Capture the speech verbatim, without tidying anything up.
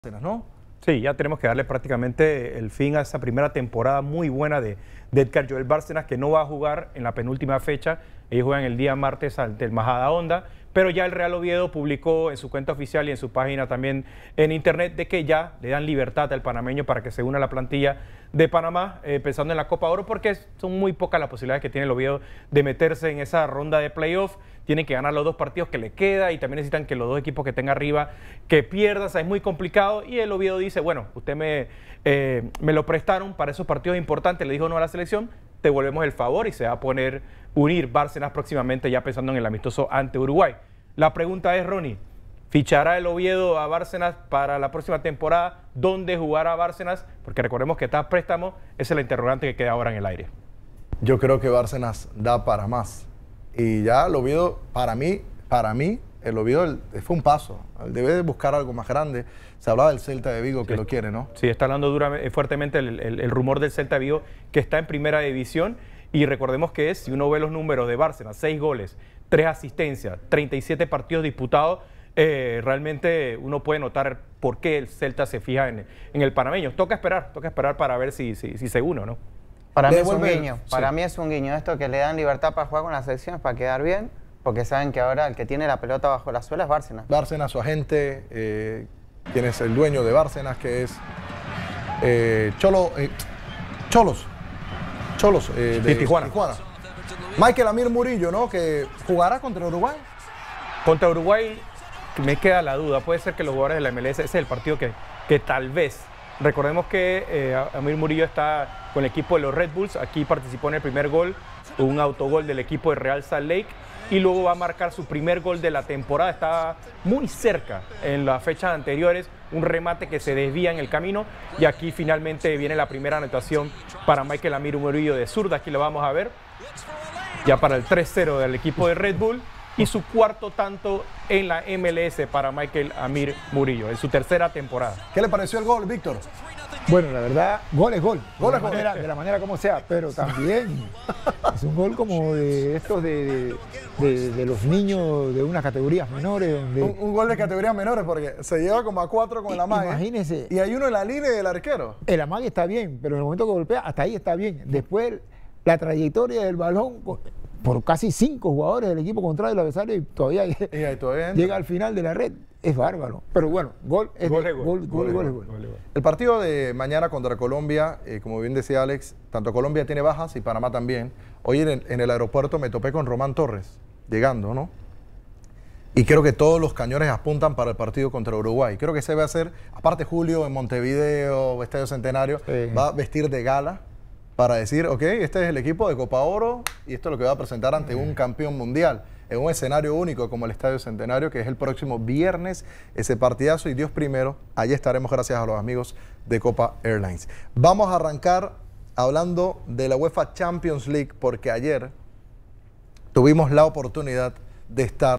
¿no? Sí, ya tenemos que darle prácticamente el fin a esa primera temporada muy buena de, de Edgar Joel Bárcenas, que no va a jugar en la penúltima fecha. Ellos juegan el día martes ante el Majadahonda, pero ya el Real Oviedo publicó en su cuenta oficial y en su página también en internet de que ya le dan libertad al panameño para que se una a la plantilla de Panamá, eh, pensando en la Copa Oro, porque son muy pocas las posibilidades que tiene el Oviedo de meterse en esa ronda de playoff. Tienen que ganar los dos partidos que le queda y también necesitan que los dos equipos que tenga arriba que pierdan. O sea, es muy complicado y el Oviedo dice, bueno, usted me, eh, me lo prestaron para esos partidos importantes, le dijo no a la selección, te volvemos el favor y se va a poner unir Bárcenas próximamente ya pensando en el amistoso ante Uruguay. La pregunta es, Ronnie, ¿fichará el Oviedo a Bárcenas para la próxima temporada? ¿Dónde jugará Bárcenas? Porque recordemos que está a préstamo, esa es la interrogante que queda ahora en el aire. Yo creo que Bárcenas da para más. Y ya el Oviedo, para mí, para mí, el Oviedo el, fue un paso. Debe buscar algo más grande. Se hablaba del Celta de Vigo que sí lo quiere, ¿no? Sí, está hablando dura, fuertemente el, el, el rumor del Celta de Vigo que está en primera división. Y recordemos que es, si uno ve los números de Bárcenas, seis goles, tres asistencias, treinta y siete partidos disputados, eh, realmente uno puede notar por qué el Celta se fija en, en el panameño. Toca esperar, toca esperar para ver si, si, si se une o no. Para mí es un guiño, para sí. mí es un guiño esto que le dan libertad para jugar con las selecciones, para quedar bien, porque saben que ahora el que tiene la pelota bajo la suela es Bárcenas. Bárcenas, su agente, eh, quien es el dueño de Bárcenas, que es eh, Cholo, eh, Cholos, Cholos eh, de sí, Tijuana. Tijuana. Michael Amir Murillo, ¿no? Que jugará contra Uruguay. Contra Uruguay me queda la duda, puede ser que los jugadores de la M L S, ese es el partido que, que tal vez... Recordemos que eh, Amir Murillo está con el equipo de los Red Bulls, aquí participó en el primer gol, un autogol del equipo de Real Salt Lake y luego va a marcar su primer gol de la temporada, está muy cerca en las fechas anteriores, un remate que se desvía en el camino y aquí finalmente viene la primera anotación para Michael Amir Murillo de zurda, aquí lo vamos a ver, ya para el tres cero del equipo de Red Bull. Y su cuarto tanto en la M L S para Michael Amir Murillo, en su tercera temporada. ¿Qué le pareció el gol, Víctor? Bueno, la verdad, gol es gol. Gol de, es la gol. manera, de la manera como sea, pero también es un gol como de estos de, de, de, de los niños de unas categorías menores. Donde, un, un gol de categorías menores porque se lleva como a cuatro con el amague. Imagínese. Y hay uno en la línea del arquero. El amague está bien, pero en el momento que golpea, hasta ahí está bien. Después, la trayectoria del balón... por casi cinco jugadores del equipo contrario del adversario y todavía, y ahí todavía llega al final de la red, es bárbaro. Pero bueno, gol es gol, de, gol, gol, gol, gol, gol, gol. El partido de mañana contra Colombia, eh, como bien decía Alex, tanto Colombia tiene bajas y Panamá también. Hoy en el, en el aeropuerto me topé con Román Torres, llegando, ¿no? Y creo que todos los cañones apuntan para el partido contra Uruguay. Creo que se va a hacer, aparte Julio en Montevideo, Estadio Centenario, sí. va a vestir de gala para decir, ok, este es el equipo de Copa Oro y esto es lo que va a presentar ante un campeón mundial en un escenario único como el Estadio Centenario, que es el próximo viernes, ese partidazo y Dios primero, allí estaremos gracias a los amigos de Copa Airlines. Vamos a arrancar hablando de la UEFA Champions League porque ayer tuvimos la oportunidad de estar